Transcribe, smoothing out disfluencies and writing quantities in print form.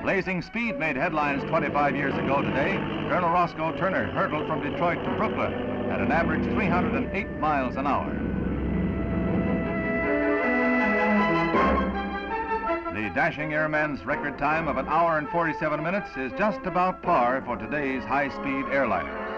Blazing speed made headlines 25 years ago today. Colonel Roscoe Turner hurtled from Detroit to Brooklyn at an average 308 miles an hour. The dashing airman's record time of 1 hour and 47 minutes is just about par for today's high-speed airliners.